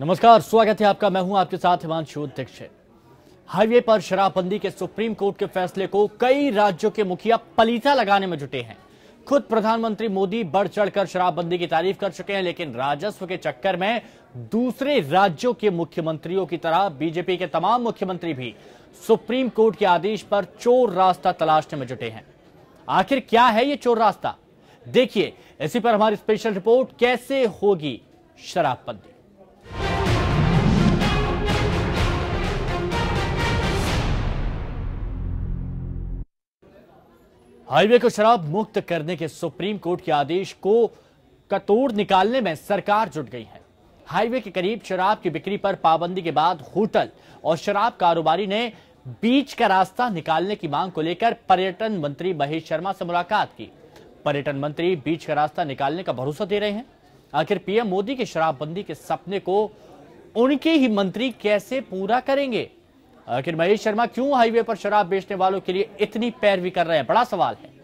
नमस्कार, स्वागत है आपका। मैं हूं आपके साथ हिमांशु दीक्षित। हाईवे पर शराबबंदी के सुप्रीम कोर्ट के फैसले को कई राज्यों के मुखिया पलीता लगाने में जुटे हैं। खुद प्रधानमंत्री मोदी बढ़ चढ़कर शराबबंदी की तारीफ कर चुके हैं, लेकिन राजस्व के चक्कर में दूसरे राज्यों के मुख्यमंत्रियों की तरह बीजेपी के तमाम मुख्यमंत्री भी सुप्रीम कोर्ट के आदेश पर चोर रास्ता तलाशने में जुटे हैं। आखिर क्या है ये चोर रास्ता, देखिए इसी पर हमारी स्पेशल रिपोर्ट, कैसे होगी शराबबंदी। हाईवे को शराब मुक्त करने के सुप्रीम कोर्ट के आदेश को कतोड़ निकालने में सरकार जुट गई है। हाईवे के करीब शराब की बिक्री पर पाबंदी के बाद होटल और शराब कारोबारी ने बीच का रास्ता निकालने की मांग को लेकर पर्यटन मंत्री महेश शर्मा से मुलाकात की। पर्यटन मंत्री बीच का रास्ता निकालने का भरोसा दे रहे हैं। आखिर पीएम मोदी के शराबबंदी के सपने को उनके ही मंत्री कैसे पूरा करेंगे? आखिर महेश शर्मा क्यों हाईवे पर शराब बेचने वालों के लिए इतनी पैरवी कर रहे हैं, बड़ा सवाल है।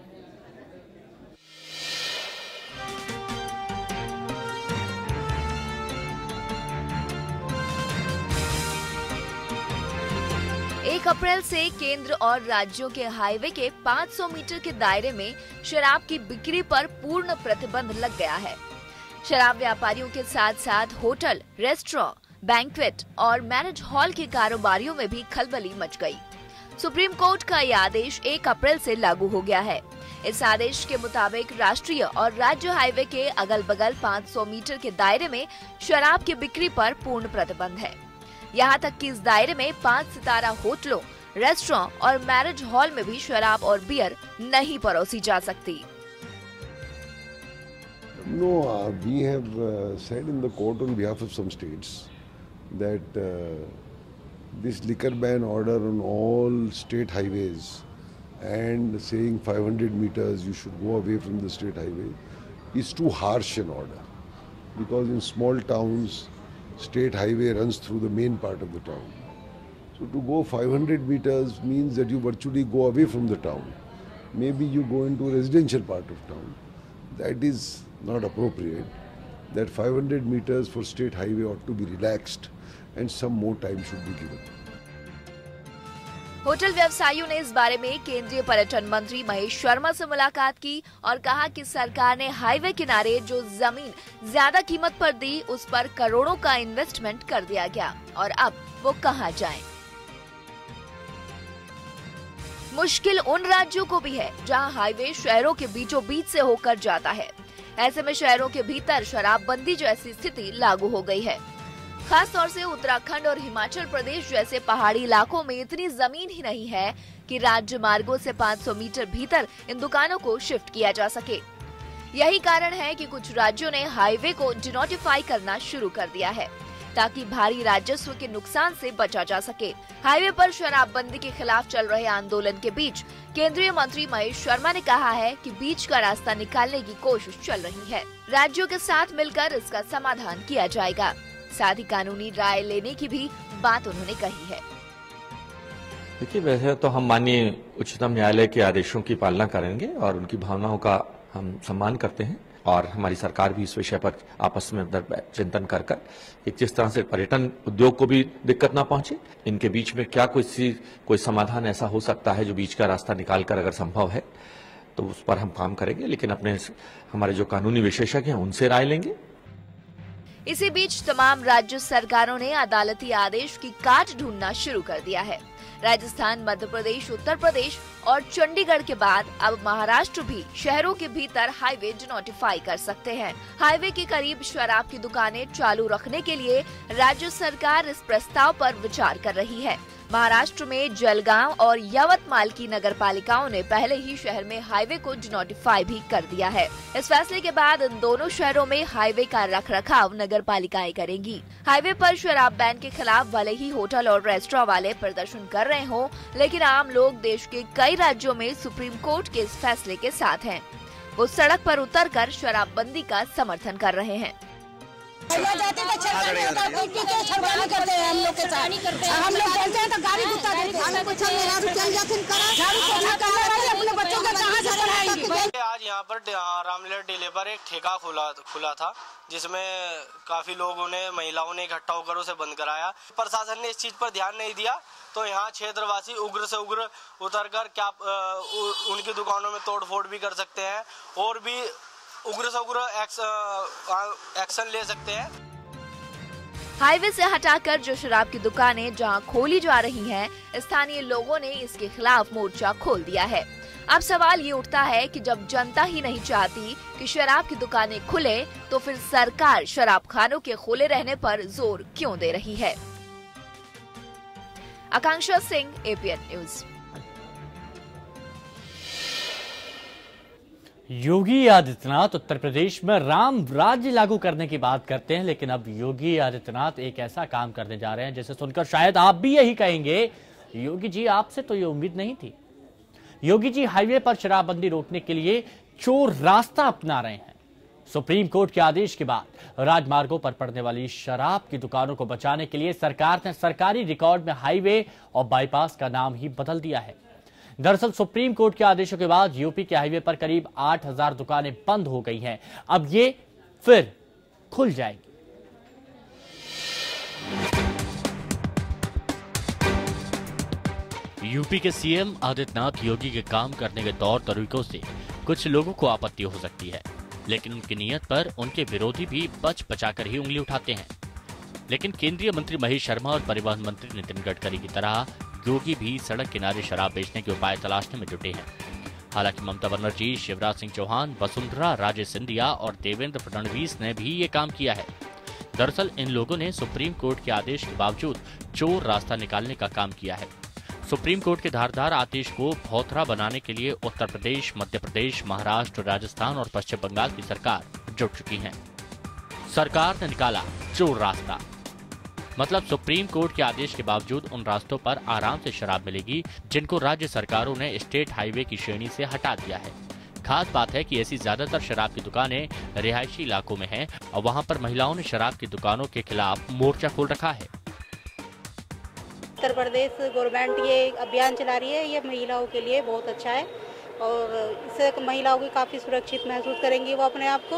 एक अप्रैल से केंद्र और राज्यों के हाईवे के 500 मीटर के दायरे में शराब की बिक्री पर पूर्ण प्रतिबंध लग गया है। शराब व्यापारियों के साथ साथ होटल, रेस्टोरेंट, बैंक्वेट और मैरिज हॉल के कारोबारियों में भी खलबली मच गई। सुप्रीम कोर्ट का यह आदेश 1 अप्रैल से लागू हो गया है। इस आदेश के मुताबिक राष्ट्रीय और राज्य हाईवे के अगल बगल 500 मीटर के दायरे में शराब की बिक्री पर पूर्ण प्रतिबंध है। यहाँ तक कि इस दायरे में 5 सितारा होटलों, रेस्टोरेंट और मैरिज हॉल में भी शराब और बियर नहीं परोसी जा सकती। No, we have said in the court on behalf of some states that this liquor ban order on all state highways and saying 500 meters you should go away from the state highway is too harsh an order, because in small towns state highway runs through the main part of the town. So to go 500 meters means that you virtually go away from the town. Maybe you go into a residential part of town. That is not appropriate. That 500 meters for state highway ought to be relaxed and some more time should be given. Hotel व्यवसायियों ने इस बारे में केंद्रीय पर्यटन मंत्री महेश शर्मा से मुलाकात की और कहा कि सरकार ने हाईवे किनारे जो जमीन ज्यादा कीमत पर दी, उस पर करोड़ों का इन्वेस्टमेंट कर दिया गया और अब वो कहां जाएं? मुश्किल उन राज्यों को भी है जहां हाईवे शहरों के बीचों बीच से होकर जाता है। ऐसे में शहरों के भीतर शराबबंदी जैसी स्थिति लागू हो गई है। खास तौर से उत्तराखंड और हिमाचल प्रदेश जैसे पहाड़ी इलाकों में इतनी जमीन ही नहीं है कि राज्य मार्गों से 500 मीटर भीतर इन दुकानों को शिफ्ट किया जा सके। यही कारण है कि कुछ राज्यों ने हाईवे को डिनोटिफाई करना शुरू कर दिया है ताकि भारी राजस्व के नुकसान से बचा जा सके। हाईवे पर शराबबंदी के खिलाफ चल रहे आंदोलन के बीच केंद्रीय मंत्री महेश शर्मा ने कहा है कि बीच का रास्ता निकालने की कोशिश चल रही है। राज्यों के साथ मिलकर इसका समाधान किया जाएगा। साथ ही कानूनी राय लेने की भी बात उन्होंने कही है। देखिए, वैसे तो हम माननीय उच्चतम न्यायालय के आदेशों की पालना करेंगे और उनकी भावनाओं का हम सम्मान करते हैं और हमारी सरकार भी इस विषय पर आपस में चिंतन कर एक जिस तरह से पर्यटन उद्योग को भी दिक्कत ना पहुंचे, इनके बीच में क्या कोई समाधान ऐसा हो सकता है जो बीच का रास्ता निकालकर अगर संभव है तो उस पर हम काम करेंगे, लेकिन हमारे जो कानूनी विशेषज्ञ हैं उनसे राय लेंगे। इसी बीच तमाम राज्य सरकारों ने अदालती आदेश की काट ढूंढना शुरू कर दिया है। राजस्थान, मध्य प्रदेश, उत्तर प्रदेश और चंडीगढ़ के बाद अब महाराष्ट्र भी शहरों के भीतर हाईवे डिनोटिफाई कर सकते हैं। हाईवे के करीब शराब की दुकानें चालू रखने के लिए राज्य सरकार इस प्रस्ताव पर विचार कर रही है। महाराष्ट्र में जलगांव और यवतमाल की नगर पालिकाओं ने पहले ही शहर में हाईवे को डिनोटिफाई भी कर दिया है। इस फैसले के बाद इन दोनों शहरों में हाईवे का रखरखाव नगर पालिकाएं करेंगी। हाईवे पर शराब बैन के खिलाफ भले ही होटल और रेस्टोरेंट वाले प्रदर्शन कर रहे हों, लेकिन आम लोग देश के कई राज्यों में सुप्रीम कोर्ट के इस फैसले के साथ हैं। वो सड़क पर उतरकर शराबबंदी का समर्थन कर रहे हैं। जाते तो करते हैं हम लोग के साथ। हम लोग बोलते हैं तो गाड़ी गुस्सा देते हैं। अपने बच्चों का कहाँ से पढ़ाएंगे? यहाँ पर रामलीला टीले पर एक ठेका खुला था, जिसमें काफी लोगों ने, महिलाओं ने इकट्ठा होकर उसे बंद कराया। प्रशासन ने इस चीज पर ध्यान नहीं दिया, तो यहाँ क्षेत्रवासी उग्र से उग्र उतरकर क्या उनकी दुकानों में तोड़फोड़ भी कर सकते हैं और भी उग्र से उग्र एक्शन ले सकते हैं। हाईवे से हटाकर जो शराब की दुकानें जहां खोली जा रही हैं, स्थानीय लोगों ने इसके खिलाफ मोर्चा खोल दिया है। अब सवाल ये उठता है कि जब जनता ही नहीं चाहती कि शराब की दुकानें खुले, तो फिर सरकार शराब खानों के खुले रहने पर जोर क्यों दे रही है। Akanksha Singh, APN news. योगी आदित्यनाथ उत्तर प्रदेश में राम राज्य लागू करने की बात करते हैं, लेकिन अब योगी आदित्यनाथ एक ऐसा काम करने जा रहे हैं जिसे सुनकर शायद आप भी यही कहेंगे, योगी जी आपसे तो ये उम्मीद नहीं थी। योगी जी हाईवे पर शराबबंदी रोकने के लिए चोर रास्ता अपना रहे हैं। सुप्रीम कोर्ट के आदेश के बाद राजमार्गों पर पड़ने वाली शराब की दुकानों को बचाने के लिए सरकार ने सरकारी रिकॉर्ड में हाईवे और बाईपास का नाम ही बदल दिया है। दरअसल सुप्रीम कोर्ट के आदेशों के बाद यूपी के हाईवे पर करीब 8000 दुकानें बंद हो गई हैं। अब ये फिर खुल जाएगी। यूपी के सीएम आदित्यनाथ योगी के काम करने के तौर तरीकों से कुछ लोगों को आपत्ति हो सकती है, लेकिन उनकी नीयत पर उनके विरोधी भी बच बचाकर ही उंगली उठाते हैं। लेकिन केंद्रीय मंत्री महेश शर्मा और परिवहन मंत्री नितिन गडकरी की तरह योगी भी सड़क किनारे शराब बेचने के उपाय तलाशने में जुटे हैं। हालांकि ममता बनर्जी, शिवराज सिंह चौहान, वसुंधरा राजे सिंधिया और देवेंद्र फडणवीस ने भी ये काम किया है। दरअसल इन लोगों ने सुप्रीम कोर्ट के आदेश के बावजूद चोर रास्ता निकालने का काम किया है। सुप्रीम कोर्ट के धारदार आदेश को भौथरा बनाने के लिए उत्तर प्रदेश, मध्य प्रदेश, महाराष्ट्र, राजस्थान और पश्चिम बंगाल की सरकार जुट चुकी है। सरकार ने निकाला चोर रास्ता, मतलब सुप्रीम कोर्ट के आदेश के बावजूद उन रास्तों पर आराम से शराब मिलेगी जिनको राज्य सरकारों ने स्टेट हाईवे की श्रेणी से हटा दिया है। खास बात है कि ऐसी ज्यादातर शराब की दुकानें रिहायशी इलाकों में हैं और वहां पर महिलाओं ने शराब की दुकानों के खिलाफ मोर्चा खोल रखा है। उत्तर प्रदेश गवर्नमेंट ये अभियान चला रही है, ये महिलाओं के लिए बहुत अच्छा है और इससे महिलाओं की काफ़ी सुरक्षित महसूस करेंगी वो अपने आप को,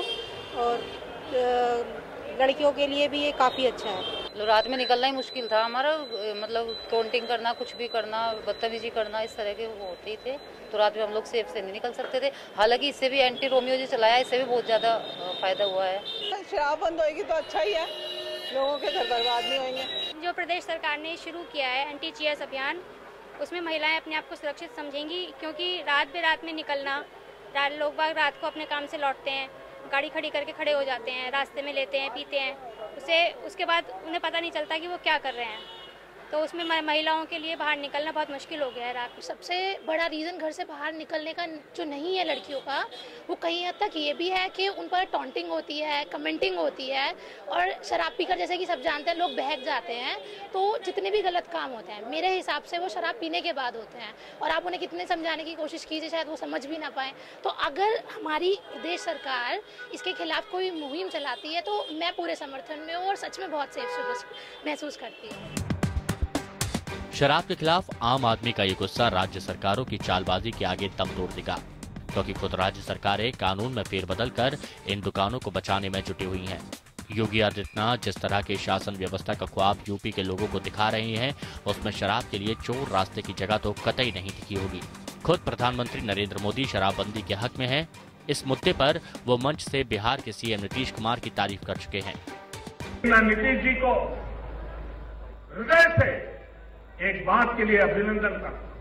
और लड़कियों के लिए भी ये काफ़ी अच्छा है। रात में निकलना ही मुश्किल था हमारा, मतलब काउंटिंग करना, कुछ भी करना, बदतमीजी करना, इस तरह के वो होते ही थे, तो रात में हम लोग सेफ से नहीं निकल सकते थे। हालांकि इससे भी एंटी रोमियो जो चलाया, इससे भी बहुत ज़्यादा फायदा हुआ है। शराब बंद होगी तो अच्छा ही है, लोगों के घर बर्बाद नहीं होंगे। जो प्रदेश सरकार ने शुरू किया है एंटी चीयर्स अभियान, उसमें महिलाएं अपने आप को सुरक्षित समझेंगी, क्योंकि रात बेरात में निकलना, लोग बाग रात को अपने काम से लौटते हैं, गाड़ी खड़ी करके खड़े हो जाते हैं, रास्ते में लेते हैं, पीते हैं, उसके बाद उन्हें पता नहीं चलता कि वो क्या कर रहे हैं, तो उसमें महिलाओं के लिए बाहर निकलना बहुत मुश्किल हो गया है रात में। सबसे बड़ा रीज़न घर से बाहर निकलने का जो नहीं है लड़कियों का, वो कहीं हद तक ये भी है कि उन पर टॉन्टिंग होती है, कमेंटिंग होती है, और शराब पीकर, जैसे कि सब जानते हैं, लोग बहक जाते हैं। तो जितने भी गलत काम होते हैं मेरे हिसाब से वो शराब पीने के बाद होते हैं, और आप उन्हें कितने समझाने की कोशिश कीजिए, शायद वो समझ भी ना पाए। तो अगर हमारी प्रदेश सरकार इसके खिलाफ कोई मुहिम चलाती है तो मैं पूरे समर्थन में हूँ और सच में बहुत सेफ महसूस करती हूँ। शराब के खिलाफ आम आदमी का ये गुस्सा राज्य सरकारों की चालबाजी के आगे दम तोड़ देगा, क्योंकि खुद राज्य सरकारें कानून में फेरबदल कर इन दुकानों को बचाने में जुटी हुई हैं। योगी आदित्यनाथ जिस तरह के शासन व्यवस्था का ख्वाब यूपी के लोगों को दिखा रहे हैं, उसमें शराब के लिए चोर रास्ते की जगह तो कतई नहीं दिखी होगी। खुद प्रधानमंत्री नरेंद्र मोदी शराबबंदी के हक में हैं। इस मुद्दे पर वो मंच से बिहार के सीएम नीतीश कुमार की तारीफ कर चुके हैं। नीतीश जी को हृदय से एक बात के लिए अभिनंदन करता हूं।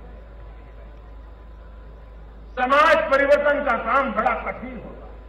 समाज परिवर्तन का काम बड़ा कठिन होता है,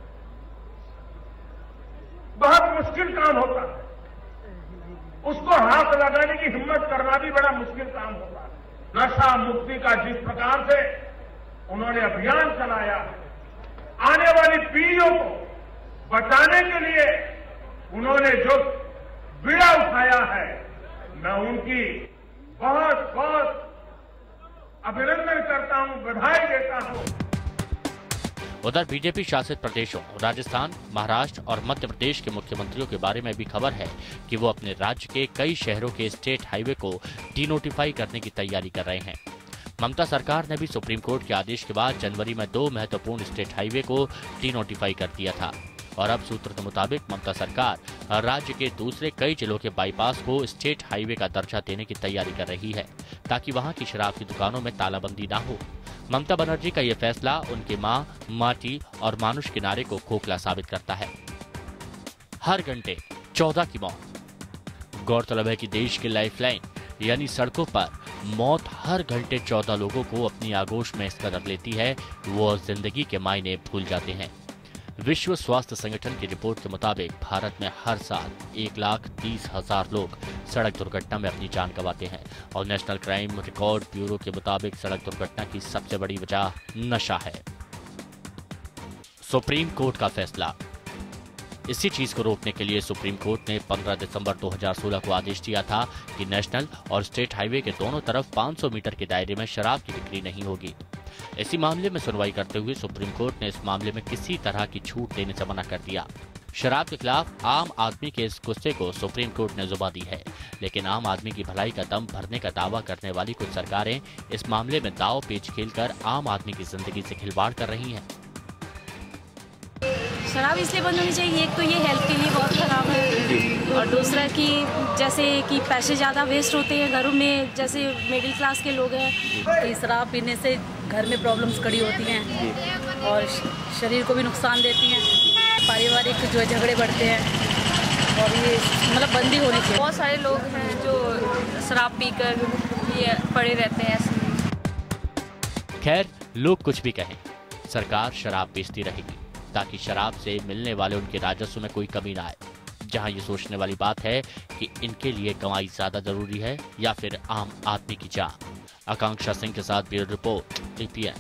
बहुत मुश्किल काम होता है, उसको हाथ लगाने की हिम्मत करना भी बड़ा मुश्किल काम होता है। नशा मुक्ति का जिस प्रकार से उन्होंने अभियान चलाया है, आने वाली पीढ़ियों को बचाने के लिए उन्होंने जो बीड़ा उठाया है, मैं उनकी बहुत बहुत अभिनंदन करता हूं, बधाई देता हूं। उधर बीजेपी शासित प्रदेशों राजस्थान, महाराष्ट्र और मध्य प्रदेश के मुख्यमंत्रियों के बारे में भी खबर है कि वो अपने राज्य के कई शहरों के स्टेट हाईवे को डीनोटिफाई करने की तैयारी कर रहे हैं। ममता सरकार ने भी सुप्रीम कोर्ट के आदेश के बाद जनवरी में 2 महत्वपूर्ण स्टेट हाईवे को डी-नोटिफाई कर दिया था और अब सूत्र के मुताबिक ममता सरकार राज्य के दूसरे कई जिलों के बाईपास को स्टेट हाईवे का दर्जा देने की तैयारी कर रही है ताकि वहां की शराब की दुकानों में तालाबंदी ना हो। ममता बनर्जी का यह फैसला उनके मां, माटी और मानुष के नारे को खोखला साबित करता है। हर घंटे 14 की मौत। गौरतलब है कि देश के लाइफलाइन यानी सड़कों पर मौत हर घंटे 14 लोगों को अपनी आगोश में इस कदर लेती है वो जिंदगी के मायने भूल जाते हैं। विश्व स्वास्थ्य संगठन की रिपोर्ट के मुताबिक भारत में हर साल 1,30,000 लोग सड़क दुर्घटना में अपनी जान गंवाते हैं और नेशनल क्राइम रिकॉर्ड ब्यूरो के मुताबिक सड़क दुर्घटना की सबसे बड़ी वजह नशा है। सुप्रीम कोर्ट का फैसला। इसी चीज को रोकने के लिए सुप्रीम कोर्ट ने 15 दिसंबर 2016 को आदेश दिया था कि नेशनल और स्टेट हाईवे के दोनों तरफ 500 मीटर के दायरे में शराब की बिक्री नहीं होगी। इसी मामले में सुनवाई करते हुए सुप्रीम कोर्ट ने इस मामले में किसी तरह की छूट देने से मना कर दिया। शराब के खिलाफ आम आदमी के इस गुस्से को सुप्रीम कोर्ट ने जुबा दी है, लेकिन आम आदमी की भलाई का दम भरने का दावा करने वाली कुछ सरकारें इस मामले में दाव पेच खेलकर आम आदमी की जिंदगी से खिलवाड़ कर रही हैं। शराब इसलिए बंद होनी चाहिए, एक तो ये हेल्थ के लिए बहुत खराब है और दूसरा कि जैसे कि पैसे ज़्यादा वेस्ट होते हैं घरों में, जैसे मिडिल क्लास के लोग हैं कि शराब पीने से घर में प्रॉब्लम्स खड़ी होती हैं और शरीर को भी नुकसान देती हैं, पारिवारिक जो है झगड़े बढ़ते हैं और ये मतलब बंदी होनी चाहिए। बहुत सारे लोग हैं जो शराब पीकर ये पड़े रहते हैं। खैर, लोग कुछ भी कहें, सरकार शराब बेचती रहेगी ताकि शराब से मिलने वाले उनके राजस्व में कोई कमी ना आए। जहां ये सोचने वाली बात है कि इनके लिए कमाई ज्यादा जरूरी है या फिर आम आदमी की जान। आकांक्षा सिंह के साथ bureau report, APN।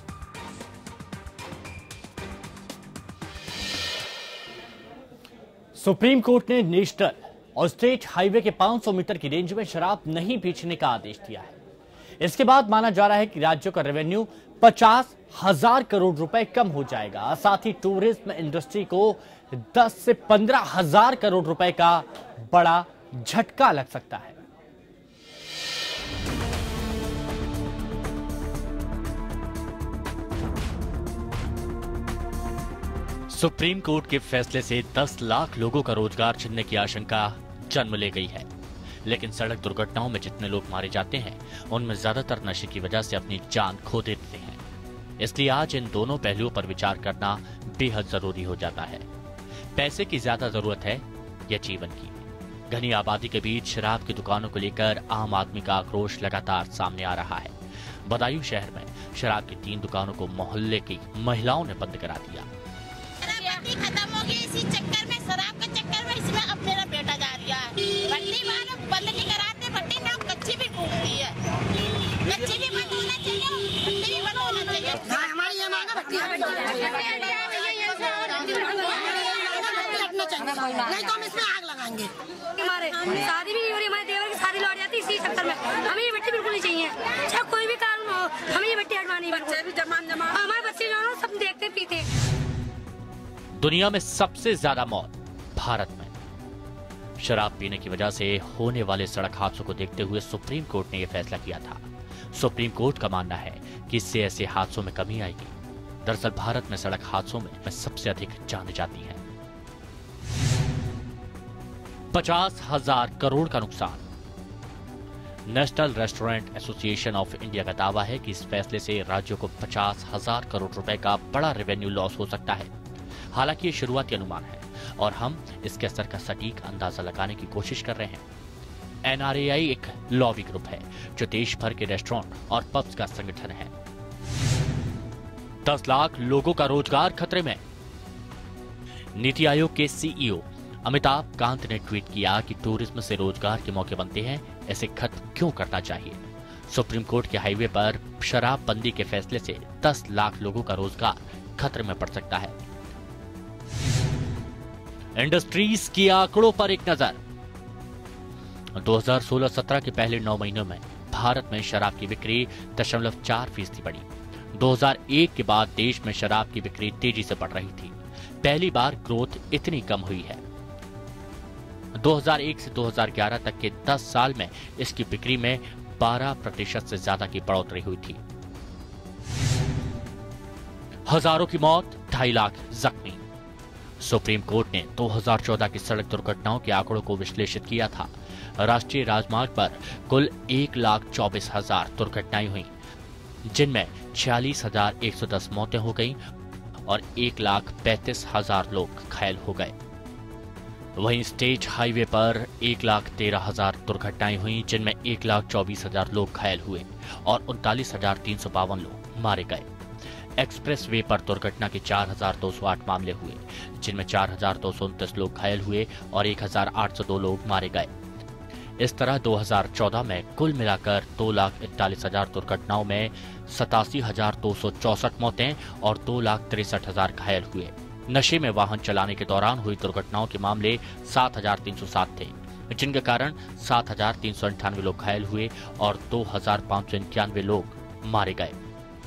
Supreme court ने नेशनल और स्टेट हाईवे के 500 मीटर की रेंज में शराब नहीं बेचने का आदेश दिया है। इसके बाद माना जा रहा है कि राज्यों का रेवेन्यू 50,000 करोड़ रुपए कम हो जाएगा। साथ ही टूरिज्म इंडस्ट्री को 10 से 15,000 करोड़ रुपए का बड़ा झटका लग सकता है। सुप्रीम कोर्ट के फैसले से 10 लाख लोगों का रोजगार छिनने की आशंका जन्म ले गई है, लेकिन सड़क दुर्घटनाओं में जितने लोग मारे जाते हैं उनमें ज्यादातर नशे की वजह से अपनी जान खो देते हैं। इसलिए आज इन दोनों पहलुओं पर विचार करना बेहद जरूरी हो जाता है। पैसे की ज्यादा जरूरत है या जीवन की? घनी आबादी के बीच शराब की दुकानों को लेकर आम आदमी का आक्रोश लगातार सामने आ रहा है। बदायूं शहर में शराब की 3 दुकानों को मोहल्ले की महिलाओं ने बंद करा दिया। खत्म हो गई इसी चक्कर में, शराब के चक्कर में इसमें अब मेरा बेटा जा रहा है। भट्टी वालों बंद नहीं कराते, भट्टी ना कच्ची भी टूटती है, कच्ची भी बंद होना चाहिए, भट्टी भी बंद होना चाहिए। हमारी ये मांग है भट्टी नहीं तो हम इसमें आग लगाएंगे। हमारे शादी भी हो रही, हमारे देवर की शादी लौट जाती इसी चक्कर में। हमें ये भट्टी बिल्कुल नहीं चाहिए, चाहे कोई भी कारण हो, हमें ये भट्टी हटवानी है। बच्चे भी जमा हमारे बच्चे जो सब देखते पीते। दुनिया में सबसे ज्यादा मौत भारत में शराब पीने की वजह से होने वाले सड़क हादसों को देखते हुए सुप्रीम कोर्ट ने यह फैसला किया था। सुप्रीम कोर्ट का मानना है कि इससे ऐसे हादसों में कमी आएगी। दरअसल भारत में सड़क हादसों में सबसे अधिक जानें जाती हैं। 50,000 करोड़ का नुकसान। National restaurant association of India का दावा है कि इस फैसले से राज्यों को 50,000 करोड़ रुपए का बड़ा रेवेन्यू लॉस हो सकता है। हालांकि ये शुरुआती अनुमान है और हम इसके असर का सटीक अंदाजा लगाने की कोशिश कर रहे हैं। NRAI एक लॉबी ग्रुप है जो देश भर के रेस्टोरेंट और पब्स का संगठन है। 10 लाख लोगों का रोजगार खतरे में। नीति आयोग के CEO अमिताभ कांत ने ट्वीट किया कि टूरिज्म से रोजगार के मौके बनते हैं, ऐसे खत्म क्यों करना चाहिए। सुप्रीम कोर्ट के हाईवे पर शराबबंदी के फैसले से 10 लाख लोगों का रोजगार खतरे में पड़ सकता है। इंडस्ट्रीज के आंकड़ों पर एक नजर। 2016-17 के पहले 9 महीनों में भारत में शराब की बिक्री 0.4% बढ़ी। 2001 के बाद देश में शराब की बिक्री तेजी से बढ़ रही थी। पहली बार ग्रोथ इतनी कम हुई है। 2001 से 2011 तक के 10 साल में इसकी बिक्री में 12% से ज्यादा की बढ़ोतरी हुई थी। हजारों की मौत, 2.5 लाख जख्मी। सुप्रीम कोर्ट ने 2014 की सड़क दुर्घटनाओं के आंकड़ों को विश्लेषित किया था। राष्ट्रीय राजमार्ग पर कुल 1,24,000 दुर्घटनाएं हुई, जिनमें 46,110 मौतें हो गईं और 1,35,000 लोग घायल हो गए। वहीं स्टेट हाईवे पर 1,13,000 दुर्घटनाएं हुई, जिनमें 1,24,000 लोग घायल हुए और 39,352 लोग मारे गए। एक्सप्रेस वे पर दुर्घटना के 4,208 मामले हुए, जिनमें 4,229 लोग घायल हुए और 1,802 लोग मारे गए। इस तरह 2014 में कुल मिलाकर 2,41,000 दुर्घटनाओं में 87,264 मौतें और 2,63,000 घायल हुए। नशे में वाहन चलाने के दौरान हुई दुर्घटनाओं के मामले 7,307 थे, जिनके कारण 7,398 लोग घायल हुए और 2,591 लोग मारे गए।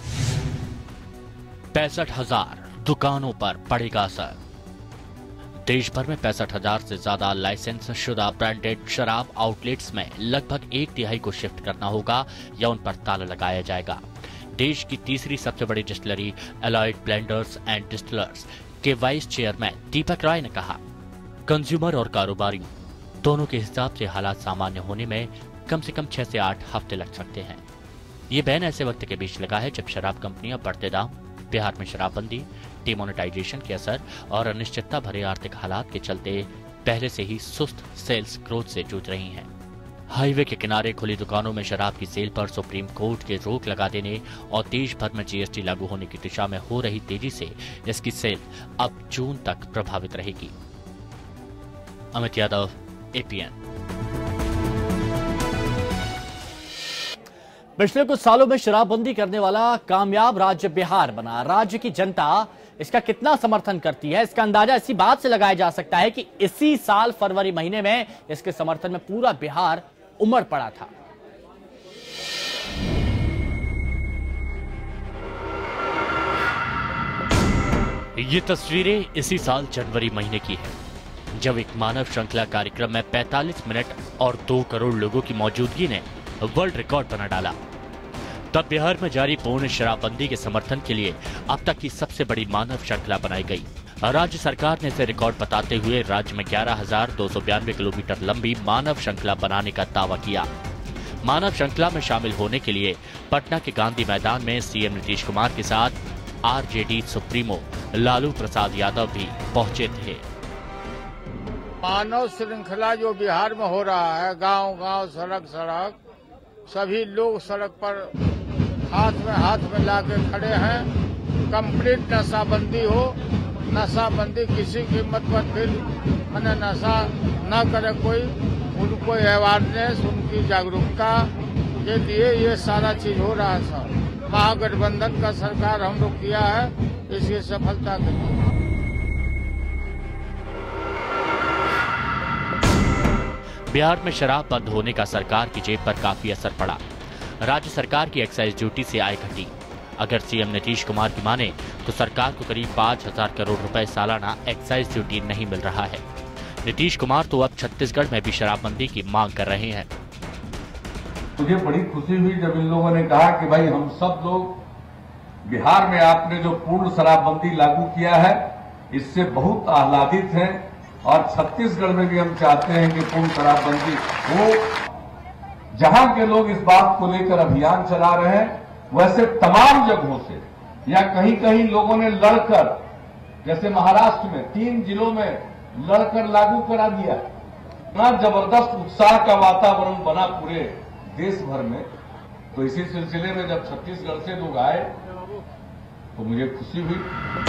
65,000 दुकानों पर पड़ेगा असर। देश भर में 65,000 से ज्यादा लाइसेंस शुदा ब्रांडेड शराब आउटलेट्स में लगभग 1/3 को शिफ्ट करना होगा या उन पर ताला लगाया जाएगा। देश की तीसरी सबसे बड़ी distillery allied blenders and distillers के वाइस चेयरमैन दीपक राय ने कहा, कंज्यूमर और कारोबारी दोनों के हिसाब से हालात सामान्य होने में कम से कम 6 से 8 हफ्ते लग सकते हैं। ये बैन ऐसे वक्त के बीच लगा है जब शराब कंपनियां बढ़ते दाम, बिहार में शराबबंदी, डिमोनेटाइजेशन के असर और अनिश्चितता भरे आर्थिक हालात के चलते पहले से ही सुस्त सेल्स ग्रोथ से जूझ रही हैं। हाईवे के किनारे खुली दुकानों में शराब की सेल पर सुप्रीम कोर्ट के रोक लगा देने और देश भर में जीएसटी लागू होने की दिशा में हो रही तेजी से इसकी सेल अब जून तक प्रभावित रहेगी। अमित यादव, एपीएन। पिछले कुछ सालों में शराबबंदी करने वाला कामयाब राज्य बिहार बना। राज्य की जनता इसका कितना समर्थन करती है, इसका अंदाजा इसी बात से लगाया जा सकता है कि इसी साल फरवरी महीने में इसके समर्थन में पूरा बिहार उमड़ पड़ा था। ये तस्वीरें इसी साल जनवरी महीने की है, जब एक मानव श्रृंखला कार्यक्रम में 45 मिनट और 2 करोड़ लोगों की मौजूदगी ने वर्ल्ड रिकॉर्ड बना डाला। तब बिहार में जारी पूर्ण शराबबंदी के समर्थन के लिए अब तक की सबसे बड़ी मानव श्रृंखला बनाई गई। राज्य सरकार ने इसे रिकॉर्ड बताते हुए राज्य में 11,292 किलोमीटर लंबी मानव श्रृंखला बनाने का दावा किया। मानव श्रृंखला में शामिल होने के लिए पटना के गांधी मैदान में सीएम नीतीश कुमार के साथ आरजेडी सुप्रीमो लालू प्रसाद यादव भी पहुंचे थे। मानव श्रृंखला जो बिहार में हो रहा है, गांव-गांव, सड़क-सड़क, सभी लोग सड़क पर हाथ में लाके खड़े हैं। कंप्लीट नशाबंदी हो, नशाबंदी किसी कीमत पर फिर मैंने नशा न करे कोई, उनको अवेयरनेस, उनकी जागरूकता के लिए ये सारा चीज हो रहा है। सर महागठबंधन का सरकार हम लोग किया है, इसकी सफलता के लिए। बिहार में शराब बंद होने का सरकार की जेब पर काफी असर पड़ा। राज्य सरकार की एक्साइज ड्यूटी से आय घटी। अगर सीएम नीतीश कुमार की माने तो सरकार को करीब 5,000 करोड़ रुपए सालाना एक्साइज ड्यूटी नहीं मिल रहा है। नीतीश कुमार तो अब छत्तीसगढ़ में भी शराबबंदी की मांग कर रहे हैं। मुझे बड़ी खुशी हुई जब इन लोगों ने कहा कि भाई हम सब लोग बिहार में आपने जो पूर्ण शराबबंदी लागू किया है इससे बहुत आह्लादित हैं और छत्तीसगढ़ में भी हम चाहते हैं कि पूर्ण शराबबंदी हो। जहां के लोग इस बात को लेकर अभियान चला रहे हैं वैसे तमाम जगहों से या कहीं कहीं लोगों ने लड़कर, जैसे महाराष्ट्र में 3 जिलों में लड़कर लागू करा दिया। इतना जबरदस्त उत्साह का वातावरण बना पूरे देश भर में। तो इसी सिलसिले में जब छत्तीसगढ़ से लोग आए तो मुझे खुशी हुई।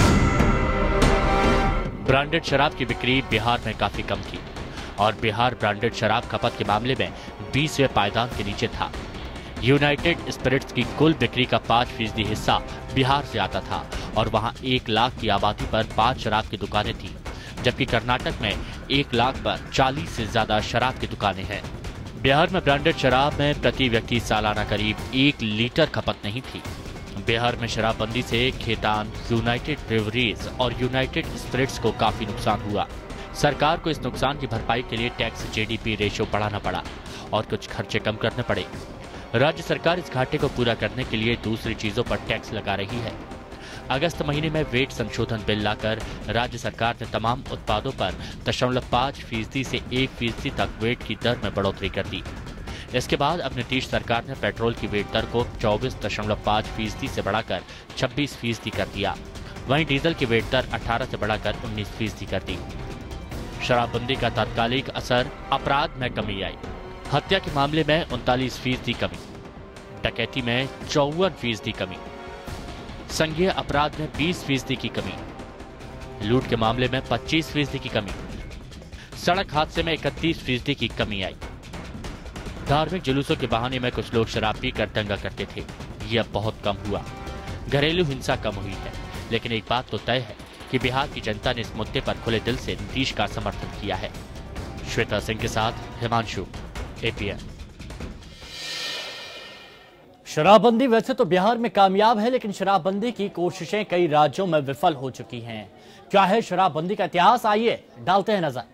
ब्रांडेड शराब की बिक्री बिहार में काफी कम थी और बिहार ब्रांडेड शराब खपत के मामले में 20वें पायदान के नीचे था। यूनाइटेड स्पिरिट्स की कुल बिक्री का 5% हिस्सा बिहार से आता था और वहां 1 लाख की आबादी पर 5 शराब की दुकानें थी, जबकि कर्नाटक में 1 लाख पर 40 से ज्यादा शराब की दुकानें हैं। बिहार में ब्रांडेड शराब में प्रति व्यक्ति सालाना करीब 1 लीटर खपत नहीं थी। बिहार में शराबबंदी से खेतान, यूनाइटेड ब्रेवरीज और यूनाइटेड स्पिरिट्स को काफी नुकसान हुआ। सरकार को इस नुकसान की भरपाई के लिए टैक्स जीडीपी रेशो बढ़ाना पड़ा और कुछ खर्चे कम करने पड़े। राज्य सरकार इस घाटे को पूरा करने के लिए दूसरी चीजों पर टैक्स लगा रही है। अगस्त महीने में वेट संशोधन बिल लाकर राज्य सरकार ने तमाम उत्पादों पर 0.5% से 1% तक वेट की दर में बढ़ोतरी कर दी। इसके बाद अब नीतीश सरकार ने पेट्रोल की वेट दर को 24.5% से बढ़ाकर 26% कर दिया। वहीं डीजल की वेट दर 18 से बढ़ाकर 19% कर दी। शराबबंदी का तात्कालिक असर अपराध में कमी आई। हत्या के मामले में 39% कमी, डकैती में 54% कमी, संज्ञेय अपराध में 20% की कमी, लूट के मामले में 25% की कमी, सड़क हादसे में 31% की कमी आई। धार्मिक जुलूसों के बहाने में कुछ लोग शराब पीकर दंगा करते थे, ये अब बहुत कम हुआ। घरेलू हिंसा कम हुई है, लेकिन एक बात तो तय है कि बिहार की जनता ने इस मुद्दे पर खुले दिल से नीतीश का समर्थन किया है। श्वेता सिंह के साथ हिमांशु, APN। शराबबंदी वैसे तो बिहार में कामयाब है, लेकिन शराबबंदी की कोशिशें कई राज्यों में विफल हो चुकी हैं। क्या है शराबबंदी का इतिहास, आइए डालते हैं नजर।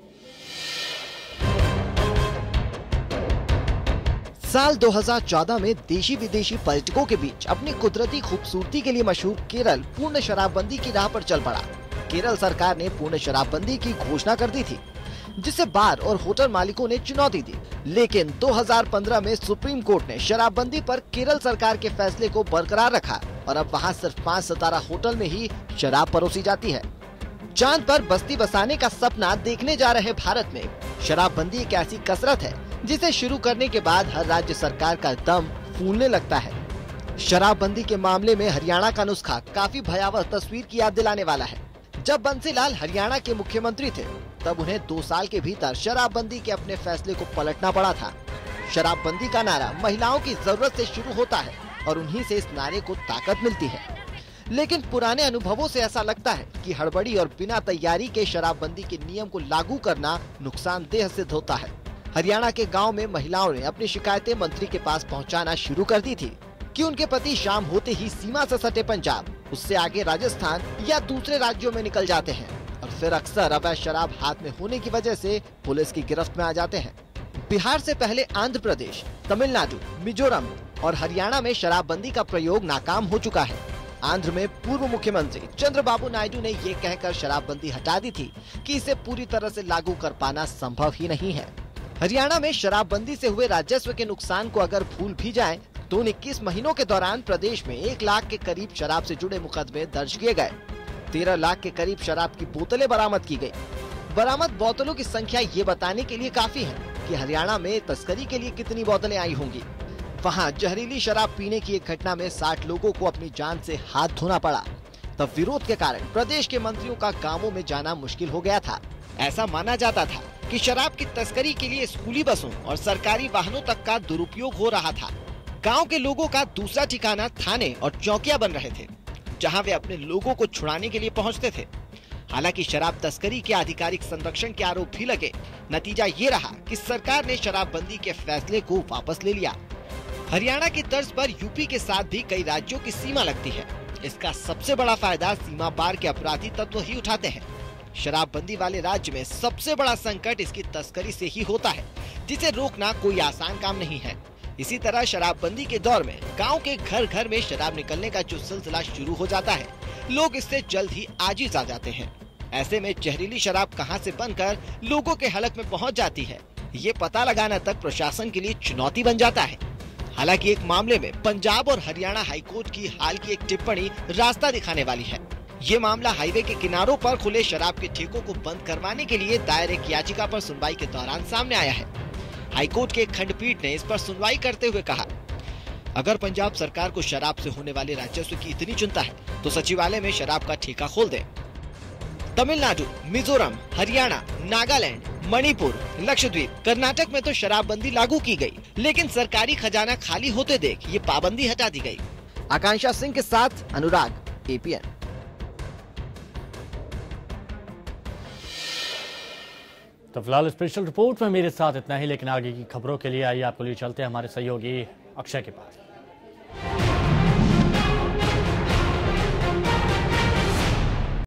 साल 2014 में देशी विदेशी पर्यटकों के बीच अपनी कुदरती खूबसूरती के लिए मशहूर केरल पूर्ण शराबबंदी की राह पर चल पड़ा। केरल सरकार ने पूर्ण शराबबंदी की घोषणा कर दी थी, जिसे बार और होटल मालिकों ने चुनौती दी। लेकिन 2015 में सुप्रीम कोर्ट ने शराबबंदी पर केरल सरकार के फैसले को बरकरार रखा और अब वहां सिर्फ 5 सितारा होटल में ही शराब परोसी जाती है। चांद पर बस्ती बसाने का सपना देखने जा रहे भारत में शराबबंदी एक ऐसी कसरत है जिसे शुरू करने के बाद हर राज्य सरकार का दम फूलने लगता है। शराबबंदी के मामले में हरियाणा का नुस्खा काफी भयावह तस्वीर की याद दिलाने वाला है। जब बंसीलाल हरियाणा के मुख्यमंत्री थे, तब उन्हें 2 साल के भीतर शराबबंदी के अपने फैसले को पलटना पड़ा था। शराबबंदी का नारा महिलाओं की जरूरत से शुरू होता है और उन्हीं से इस नारे को ताकत मिलती है। लेकिन पुराने अनुभवों से ऐसा लगता है कि हड़बड़ी और बिना तैयारी के शराबबंदी के नियम को लागू करना नुकसानदेह सिद्ध होता है। हरियाणा के गांव में महिलाओं ने अपनी शिकायतें मंत्री के पास पहुंचाना शुरू कर दी थी कि उनके पति शाम होते ही सीमा से सटे पंजाब, उससे आगे राजस्थान या दूसरे राज्यों में निकल जाते हैं और फिर अक्सर अवैध शराब हाथ में होने की वजह से पुलिस की गिरफ्त में आ जाते हैं। बिहार से पहले आंध्र प्रदेश, तमिलनाडु, मिजोरम और हरियाणा में शराबबंदी का प्रयोग नाकाम हो चुका है। आंध्र में पूर्व मुख्यमंत्री चंद्रबाबू नायडू ने ये कहकर शराबबंदी हटा दी थी कि इसे पूरी तरह से लागू कर पाना संभव ही नहीं है। हरियाणा में शराबबंदी से हुए राजस्व के नुकसान को अगर भूल भी जाएं, तो 21 महीनों के दौरान प्रदेश में 1 लाख के करीब शराब से जुड़े मुकदमे दर्ज किए गए। 13 लाख के करीब शराब की बोतलें बरामद की गई। बरामद बोतलों की संख्या ये बताने के लिए काफी है कि हरियाणा में तस्करी के लिए कितनी बोतलें आई होंगी। वहाँ जहरीली शराब पीने की एक घटना में 60 लोगों को अपनी जान से हाथ धोना पड़ा। तब विरोध के कारण प्रदेश के मंत्रियों का गाँवों में जाना मुश्किल हो गया था। ऐसा माना जाता था कि शराब की तस्करी के लिए स्कूली बसों और सरकारी वाहनों तक का दुरुपयोग हो रहा था। गांव के लोगों का दूसरा ठिकाना थाने और चौकियां बन रहे थे, जहां वे अपने लोगों को छुड़ाने के लिए पहुंचते थे। हालांकि शराब तस्करी के आधिकारिक संरक्षण के आरोप भी लगे। नतीजा ये रहा कि सरकार ने शराबबंदी के फैसले को वापस ले लिया। हरियाणा की तर्ज पर यूपी के साथ भी कई राज्यों की सीमा लगती है। इसका सबसे बड़ा फायदा सीमा पार के अपराधी तत्व ही उठाते हैं। शराबबंदी वाले राज्य में सबसे बड़ा संकट इसकी तस्करी से ही होता है, जिसे रोकना कोई आसान काम नहीं है। इसी तरह शराबबंदी के दौर में गांव के घर घर में शराब निकलने का जो सिलसिला शुरू हो जाता है, लोग इससे जल्द ही आजिज आ जाते हैं। ऐसे में जहरीली शराब कहां से बनकर लोगों के हलक में पहुंच जाती है, ये पता लगाना तक प्रशासन के लिए चुनौती बन जाता है। हालांकि एक मामले में पंजाब और हरियाणा हाईकोर्ट की हाल की एक टिप्पणी रास्ता दिखाने वाली है। ये मामला हाईवे के किनारों पर खुले शराब के ठेकों को बंद करवाने के लिए दायर एक याचिका पर सुनवाई के दौरान सामने आया है। हाईकोर्ट के एक खंडपीठ ने इस पर सुनवाई करते हुए कहा, अगर पंजाब सरकार को शराब से होने वाले राजस्व की इतनी चिंता है, तो सचिवालय में शराब का ठेका खोल दें। तमिलनाडु, मिजोरम, हरियाणा, नागालैंड, मणिपुर, लक्षद्वीप, कर्नाटक में तो शराबबंदी लागू की गई, लेकिन सरकारी खजाना खाली होते देख ये पाबंदी हटा दी गई। आकांक्षा सिंह के साथ अनुराग, APN। तो फिलहाल स्पेशल रिपोर्ट में मेरे साथ इतना ही, लेकिन आगे की खबरों के लिए आइए आपको लिए चलते हैं हमारे सहयोगी अक्षय के पास।